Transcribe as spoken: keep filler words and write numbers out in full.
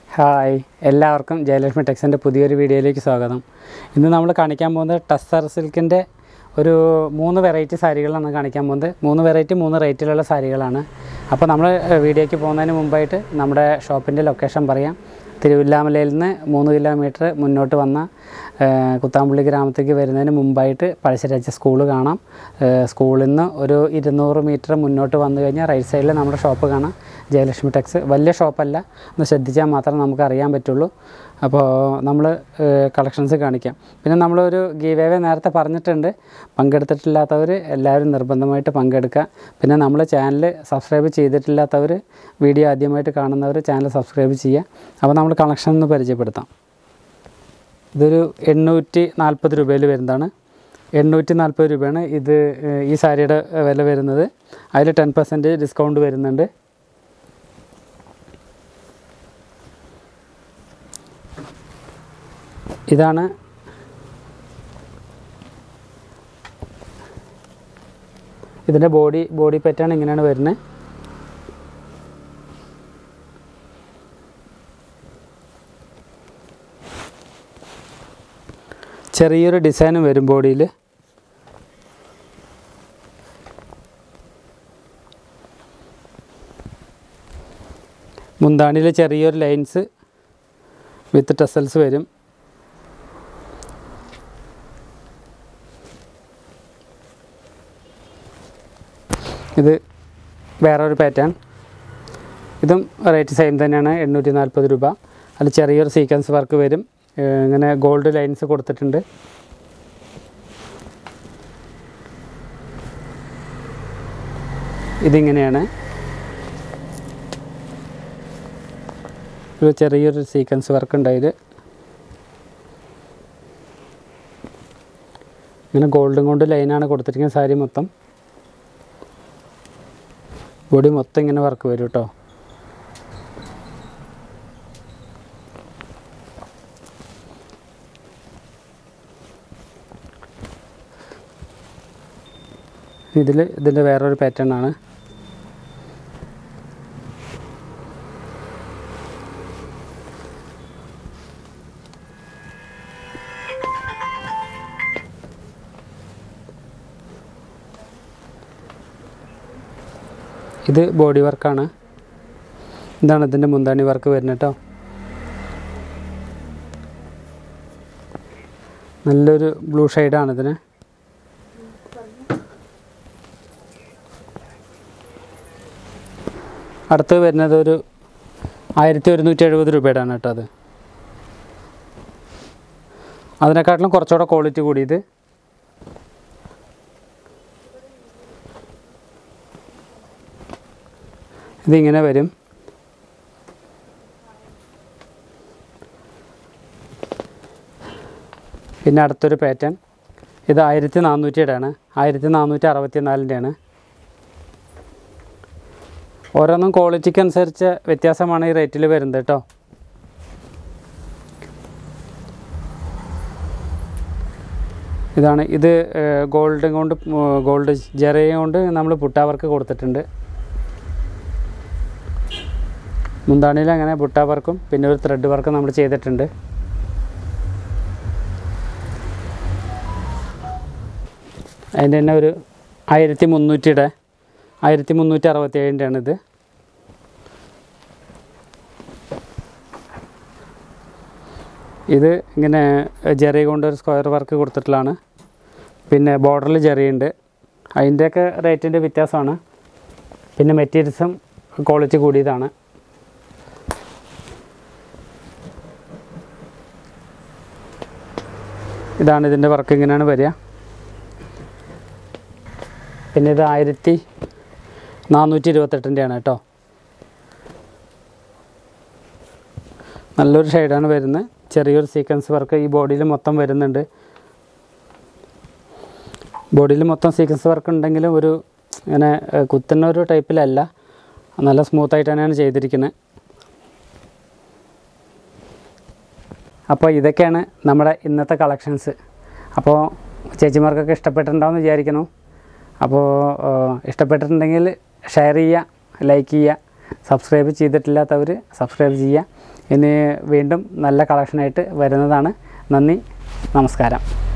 Hi, എല്ലാവർക്കും ജയലക്ഷ്മി ടെക്സിൻ്റെ പുതിയൊരു വീഡിയോയിലേക്ക് സ്വാഗതം. ഇന്ന് നമ്മൾ കാണിക്കാൻ പോകുന്നത് ടസ്സർ സിൽക്കിൻ്റെ ഒരു മൂന്ന് വെറൈറ്റി സാരികളാണ് കാണിക്കാൻ പോകുന്നത്. മൂന്ന് വെറൈറ്റി മൂന്ന് റേറ്റിലുള്ള സാരികളാണ്. അപ്പോൾ നമ്മൾ വീഡിയോയ്ക്ക് പോകുന്നതിന് മുമ്പായിട്ട് നമ്മുടെ ഷോപ്പിൻ്റെ ലൊക്കേഷൻ പറയാം. തിരുവില്ലാമലയിൽ നിന്ന് മൂന്ന് കിലോമീറ്റർ മുന്നോട്ട് വന്ന കുത്താമ്പുള്ളി ഗ്രാമത്തേക്ക് വരുന്നതിന് മുമ്പായിട്ട് പഴശ്ശിരാജ സ്കൂൾ കാണാം. സ്കൂളിൽ നിന്ന് ഒരു ഇരുന്നൂറ് മീറ്റർ മുന്നോട്ട് വന്നു കഴിഞ്ഞാൽ റൈറ്റ് സൈഡിൽ നമ്മുടെ ഷോപ്പ് കാണാം, ജയലക്ഷ്മി ടെക്സ്. വലിയ ഷോപ്പല്ല, ഒന്ന് ശ്രദ്ധിച്ചാൽ മാത്രമേ നമുക്ക് അറിയാൻ പറ്റുള്ളൂ. അപ്പോൾ നമ്മൾ കളക്ഷൻസ് കാണിക്കാം. പിന്നെ നമ്മളൊരു ഗീവ് അവേ നേരത്തെ പറഞ്ഞിട്ടുണ്ട്, പങ്കെടുത്തിട്ടില്ലാത്തവർ എല്ലാവരും നിർബന്ധമായിട്ട് പങ്കെടുക്കുക. പിന്നെ നമ്മൾ ചാനൽ സബ്സ്ക്രൈബ് ചെയ്തിട്ടില്ലാത്തവർ, വീഡിയോ ആദ്യമായിട്ട് കാണുന്നവർ ചാനൽ സബ്സ്ക്രൈബ് ചെയ്യുക. അപ്പോൾ നമ്മൾ കളക്ഷൻ ഒന്ന് പരിചയപ്പെടുത്താം. ഇതൊരു എണ്ണൂറ്റി നാൽപ്പത് രൂപയിൽ വരുന്നതാണ്. എണ്ണൂറ്റി നാൽപ്പത് രൂപയാണ് ഇത് ഈ സാരിയുടെ വില വരുന്നത്. അതിൽ ടെൻ പെർസെൻറ്റ് ഡിസ്കൗണ്ട് വരുന്നുണ്ട്. ഇതാണ് ഇതിൻ്റെ ബോഡി ബോഡി പാറ്റേൺ ഇങ്ങനെയാണ് വരുന്നത്. ചെറിയൊരു ഡിസൈനും വരും ബോഡിയിൽ. മുന്താണിയിൽ ചെറിയൊരു ലൈൻസ് വിത്ത് ടസൽസ് വരും. ഇത് വേറൊരു പാറ്റേൺ. ഇതും റേറ്റ് സെയിം തന്നെയാണ്, എണ്ണൂറ്റി നാൽപ്പത് രൂപ. അതിൽ ചെറിയൊരു സീക്വൻസ് വർക്ക് വരും. ഇങ്ങനെ ഗോൾഡ് ലൈൻസ് കൊടുത്തിട്ടുണ്ട്. ഇതിങ്ങനെയാണ് ഒരു ചെറിയൊരു സീക്വൻസ് വർക്ക് ഉണ്ടായത്. ഇങ്ങനെ ഗോൾഡും കൊണ്ട് ലൈനാണ് കൊടുത്തിരിക്കുന്നത് സാരി മൊത്തം. ബോഡി മൊത്തം ഇങ്ങനെ വർക്ക് വരും കേട്ടോ. ഇതിൽ ഇതിൻ്റെ വേറൊരു പാറ്റേൺ ആണ്. ഇത് ബോഡി വർക്കാണ്. ഇതാണ് ഇതിൻ്റെ മുന്താണി വർക്ക് വരുന്നത് കേട്ടോ. നല്ലൊരു ബ്ലൂ ഷെയ്ഡാണ് ഇതിന്. അടുത്ത് വരുന്നത് ഒരു ആയിരത്തി ഒരുന്നൂറ്റി എഴുപത് രൂപയുടെ ആണ് കേട്ടോ. അത് അതിനെക്കാട്ടിലും കുറച്ചുകൂടെ ക്വാളിറ്റി കൂടിയത്. ഇതിങ്ങനെ വരും. പിന്നെ അടുത്തൊരു പാറ്റേൺ. ഇത് ആയിരത്തി നാനൂറ്റിയുടെ ആണ്, ആയിരത്തി നാനൂറ്റി അറുപത്തി നാലിൻ്റെ ആണ്. ഓരോന്നും ക്വാളിറ്റിക്ക് അനുസരിച്ച് വ്യത്യാസമാണ് ഈ റേറ്റിൽ വരുന്നത് കേട്ടോ. ഇതാണ് ഇത് ഗോൾഡ് കൊണ്ട് ഗോൾഡ് ജെറയും കൊണ്ട് നമ്മൾ ബുട്ടാ വർക്ക് കൊടുത്തിട്ടുണ്ട്. മുന്താണിയിൽ അങ്ങനെ ബുട്ടാ വർക്കും പിന്നെ ഒരു ത്രെഡ് വർക്കും നമ്മൾ ചെയ്തിട്ടുണ്ട്. അതിൻ്റെ തന്നെ ഒരു ആയിരത്തി മുന്നൂറ്റിയുടെ ആയിരത്തി മുന്നൂറ്റി അറുപത്തി ഏഴിൻ്റെ ആണിത്. ഇത് ഇങ്ങനെ ജെറി കൊണ്ട് ഒരു സ്ക്വയർ വർക്ക് കൊടുത്തിട്ടുള്ളതാണ്. പിന്നെ ബോർഡറിൽ ജെറിയുണ്ട്. അതിൻ്റെയൊക്കെ റേറ്റിൻ്റെ വ്യത്യാസമാണ്. പിന്നെ മെറ്റീരിയൽസും ക്വാളിറ്റി കൂടിയതാണ്. ഇതാണ് ഇതിൻ്റെ വർക്ക്, ഇങ്ങനെയാണ് വരിക. പിന്നെ ഇത് ആയിരത്തി നാനൂറ്റി ഇരുപത്തെട്ടിൻ്റെ ആണ് കേട്ടോ. നല്ലൊരു ഷെയ്ഡാണ് വരുന്നത്. ചെറിയൊരു സീക്വൻസ് വർക്ക് ഈ ബോഡിയിൽ മൊത്തം വരുന്നുണ്ട്. ബോഡിയിൽ മൊത്തം സീക്വൻസ് വർക്ക് ഉണ്ടെങ്കിലും ഒരു ഇങ്ങനെ കുത്തുന്ന ഒരു ടൈപ്പിലല്ല, നല്ല സ്മൂത്തായിട്ട് തന്നെയാണ് ചെയ്തിരിക്കുന്നത്. അപ്പോൾ ഇതൊക്കെയാണ് നമ്മുടെ ഇന്നത്തെ കളക്ഷൻസ്. അപ്പോൾ ചേച്ചിമാർക്കൊക്കെ ഇഷ്ടപ്പെട്ടിട്ടുണ്ടാവുമെന്ന് വിചാരിക്കുന്നു. അപ്പോൾ ഇഷ്ടപ്പെട്ടിട്ടുണ്ടെങ്കിൽ ഷെയർ ചെയ്യുക, ലൈക്ക് ചെയ്യുക, സബ്സ്ക്രൈബ് ചെയ്തിട്ടില്ലാത്തവർ സബ്സ്ക്രൈബ് ചെയ്യുക. ഇനി വീണ്ടും നല്ല കളക്ഷനായിട്ട് വരുന്നതാണ്. നന്ദി, നമസ്കാരം.